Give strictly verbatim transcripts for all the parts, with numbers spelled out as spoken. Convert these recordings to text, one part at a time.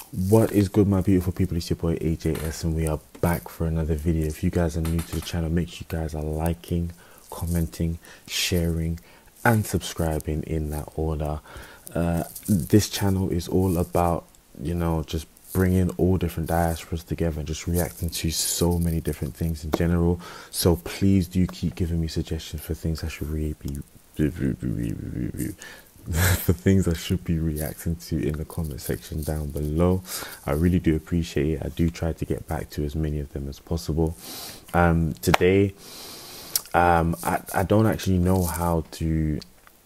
What is good, my beautiful people? It's your boy A J S and we are back for another video. If you guys are new to the channel, make sure you guys are liking, commenting, sharing and subscribing in that order. Uh, this channel is all about, you know, just bringing all different diasporas together and just reacting to so many different things in general. So please do keep giving me suggestions for things I should really be for things I should be reacting to in the comment section down below. I really do appreciate it. I do try to get back to as many of them as possible. Um, today, um, I, I don't actually know how to,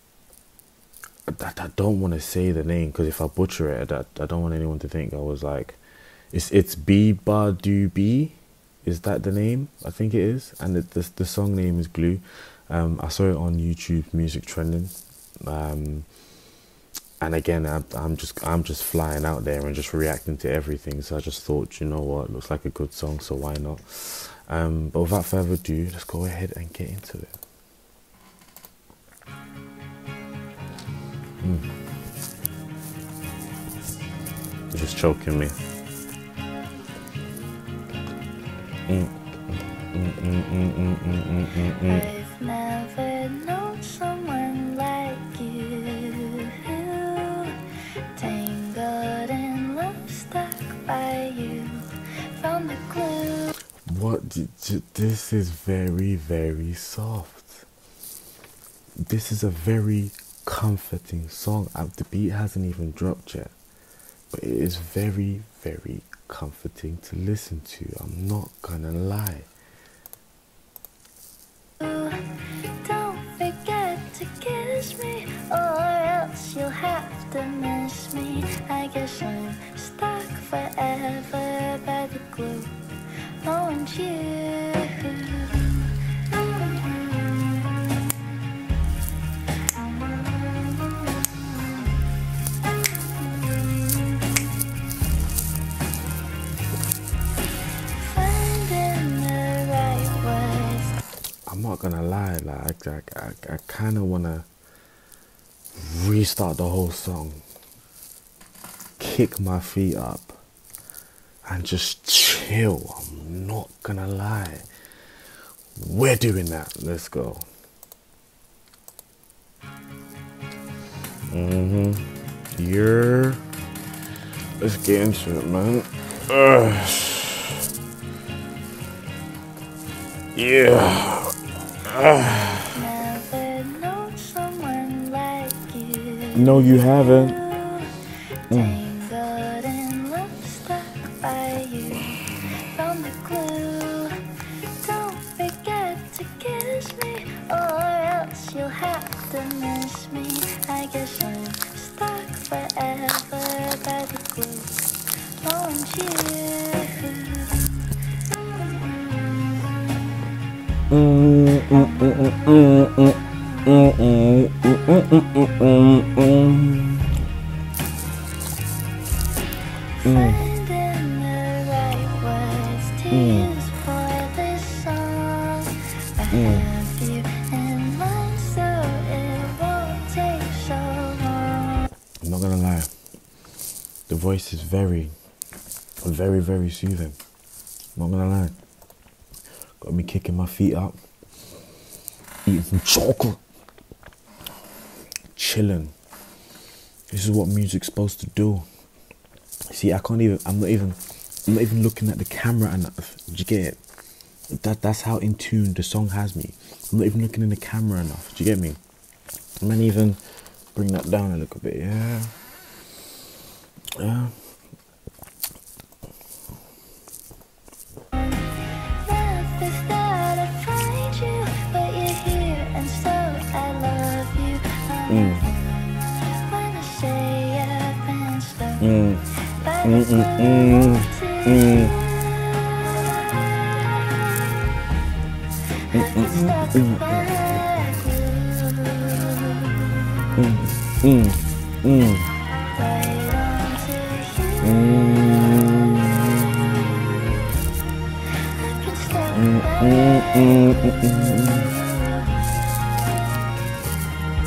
I, I don't want to say the name because if I butcher it, I, I don't want anyone to think I was like, it's it's Beabadoobee. Is that the name? I think it is. And it, the, the song name is Glue. Um, I saw it on YouTube Music Trending. Um, and again, I'm, I'm just I'm just flying out there and just reacting to everything. So I just thought, you know what, looks like a good song, so why not? Um, but without further ado, let's go ahead and get into it. Mm. It's just choking me. Mm. Mm, mm, mm, mm, mm, mm, mm, mm. I've never known someone like you, tangled in love, stuck by you from the glue. What did you, this is very, very soft. This is a very comforting song. Uh, the beat hasn't even dropped yet, but it is very, very comforting to listen to. I'm not gonna lie. Don't forget to kiss me, or else you'll have to miss me. I guess I'm stuck forever by the glue. Oh, and you. I'm not gonna lie, like I, I, I kind of wanna restart the whole song, kick my feet up, and just chill. I'm not gonna lie. We're doing that. Let's go. Mm-hmm. Yeah. Let's get into it, man. Ugh. Yeah. Never known someone like you. No, you haven't. Tangled in love, stuck by you from the glue. Don't forget to kiss me, or else you'll have to miss me. I guess I'm stuck forever by the glue. Oh, and you. Mm, mm, mm, mm, mm, mm, mm, mm, mm, mm, mm, Finding the right words to use for this song. I have you in mind, so it won't take so long. I'm not gonna lie. The voice is very, very, very soothing. I'm not gonna lie. Got me kicking my feet up, eating some chocolate, chilling. This is what music's supposed to do. See, I can't even. I'm not even. I'm not even looking at the camera enough. Do you get it? That that's how in tune the song has me. I'm not even looking in the camera enough. Do you get me? I might even bring that down a little bit. Yeah. Yeah. Mm. Mm. Mm, mm, mm, mm. Mm, mm, mm, mm. Mm, mm, mm.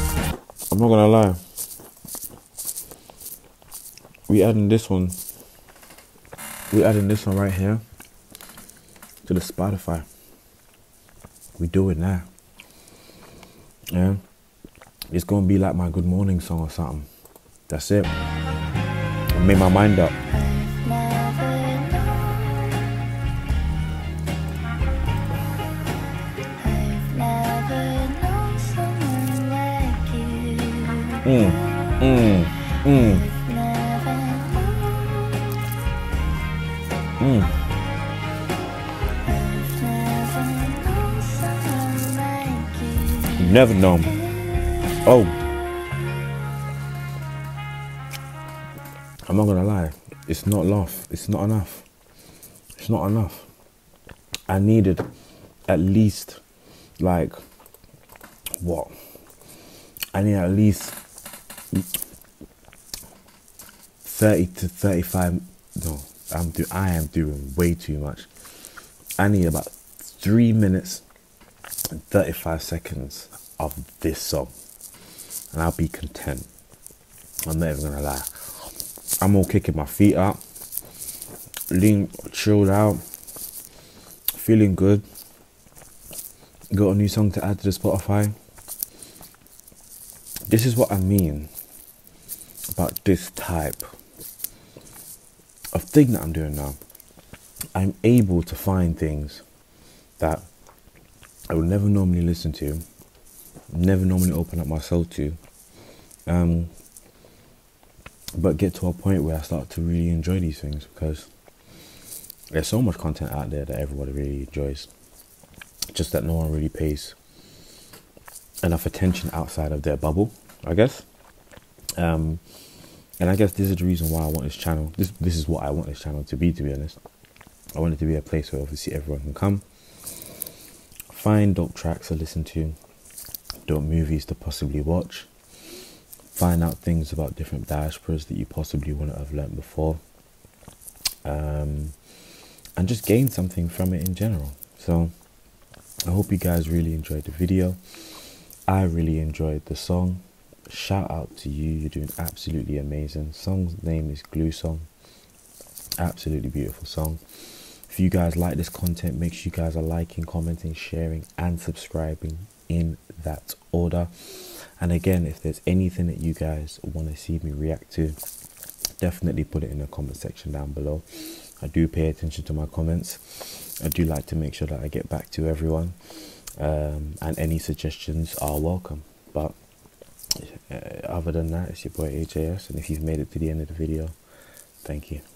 I'm not gonna lie. We adding this one we're adding this one right here to the Spotify. We do it now. Yeah. It's gonna be like my good morning song or something. That's it. I made my mind up. Mm, mm, mm. Mm. You've never known. Oh, I'm not gonna lie. It's not enough. It's not enough. It's not enough. I needed at least like what? I need at least thirty to thirty-five. No, I'm do. I am doing way too much. I need about three minutes and thirty-five seconds of this song, and I'll be content. I'm not even gonna lie. I'm all kicking my feet up, lean, chilled out, feeling good. Got a new song to add to the Spotify. This is what I mean about this type of thing that I'm doing now. I'm able to find things that I would never normally listen to, never normally open up my soul to, um, but get to a point where I start to really enjoy these things, because there's so much content out there that everybody really enjoys, just that no one really pays enough attention outside of their bubble, I guess. Um, and I guess this is the reason why I want this channel. This this is what I want this channel to be, to be honest. I want it to be a place where obviously everyone can come, find dope tracks to listen to, dope movies to possibly watch, find out things about different diasporas that you possibly wouldn't have learnt before, um, and just gain something from it in general. So I hope you guys really enjoyed the video. I really enjoyed the song. Shout out to you. You're doing absolutely amazing. Song's name is Glue Song. Absolutely beautiful song. If you guys like this content, make sure you guys are liking, commenting, sharing and subscribing in that order. And again, if there's anything that you guys want to see me react to, definitely put it in the comment section down below. I do pay attention to my comments. I do like to make sure that I get back to everyone, um, and any suggestions are welcome. But uh, other than that, it's your boy H A S, and if you've made it to the end of the video, thank you.